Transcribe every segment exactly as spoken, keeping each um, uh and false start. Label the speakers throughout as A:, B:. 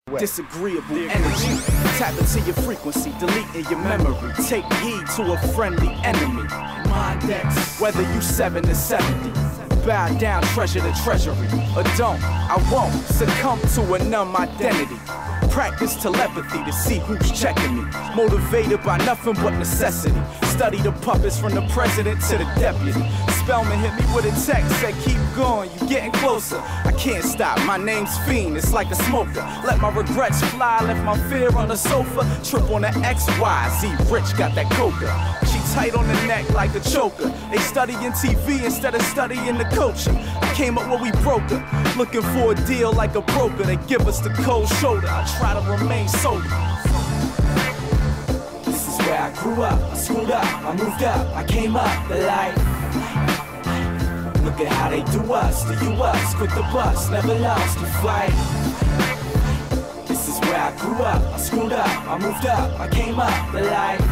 A: Disagreeable energy, tap into your frequency, deleting your memory. Take heed to a friendly enemy. Mind X, whether you seven to seventy. Bow down, treasure the treasury, or don't. I won't succumb to a numb identity. Practice telepathy to see who's checking me. Motivated by nothing but necessity. Study the puppets from the president to the deputy. Spellman hit me with a text, said keep going, you getting closer. I can't stop, my name's Fiend, it's like a smoker. Let my regrets fly, left my fear on the sofa. Trip on the X Y Z, Rich got that coca. She tight on the neck like a choker. They studying T V instead of studying the culture. I came up where we broke her, looking for a deal like a broker. They give us the cold shoulder, I try to remain sober. This is where I grew up, I screwed up, I moved up, I came up the life. Look at how they do us, the U S, quit the bus, never lost a fight. This is where I grew up, I screwed up, I moved up, I came up the life.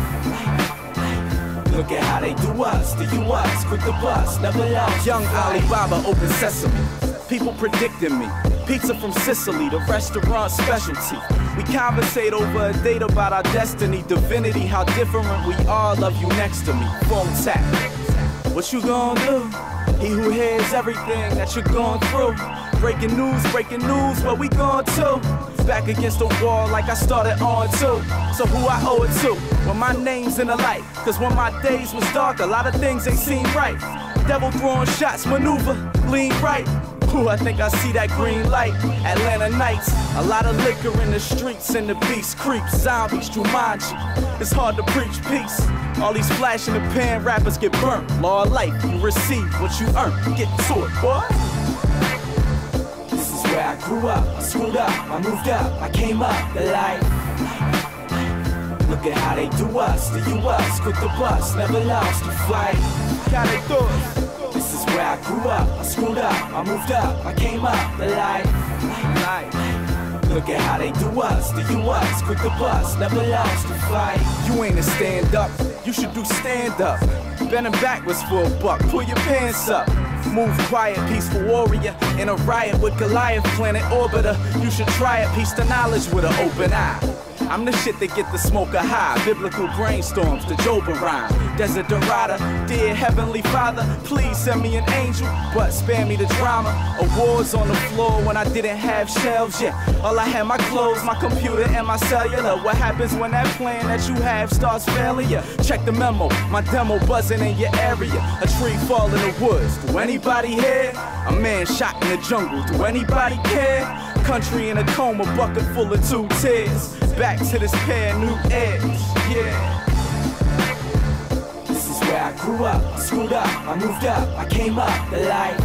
A: Look at how they do us, the U S, quit the bus, never lost. Young Alibaba, open sesame. People predicting me. Pizza from Sicily, the restaurant specialty. We conversate over a date about our destiny, divinity, how different we are. Love you next to me. Phone tap. What you gonna do? He who hears everything that you're going through. Breaking news, breaking news, where we going to? Back against the wall like I started on too. So who I owe it to? When my name's in the light. Cause when my days was dark, a lot of things ain't seem right. Devil throwing shots, maneuver, lean right. Ooh, I think I see that green light. Atlanta nights, a lot of liquor in the streets and the beast creeps. Zombies, Jumanji, it's hard to preach peace. All these flash in the pan rappers get burnt. Law of life, you receive what you earn. Get to it, boy. This is where I grew up, I screwed up, I moved up, I came up the life. Look at how they do us, the U S, quit the bus, never lost a fight. How they do it? This is where I grew up, I screwed up, I moved up, I came up the life. Look at how they do us, the U S, quit the bus, never lost a fight. You ain't a stand up, you should do stand up. Bending backwards for a buck, pull your pants up. Move quiet, peaceful warrior. In a riot with Goliath, planet orbiter. You should try it, piece the knowledge with an open eye. I'm the shit that get the smoker high. Biblical brainstorms, the Joba rhyme. Desiderata, dear Heavenly Father, please send me an angel, but spare me the drama. Awards on the floor when I didn't have shelves yet. All I had my clothes, my computer, and my cellular. What happens when that plan that you have starts failing you? Check the memo, my demo buzzing in your area. A tree fall in the woods, do anybody hear? A man shot in the jungle, do anybody care? Country in a coma, bucket full of two tears. Back to this pair of new eggs, yeah. This is where I grew up, I screwed up, I moved up, I came up the life.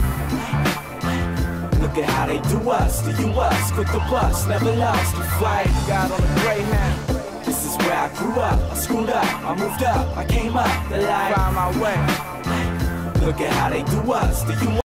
A: Look at how they do us, the U S, quit the bus, never lost a fight. Got on a Greyhound. This is where I grew up, I screwed up, I moved up, I came up the life. Find my way. Look at how they do us, the U S.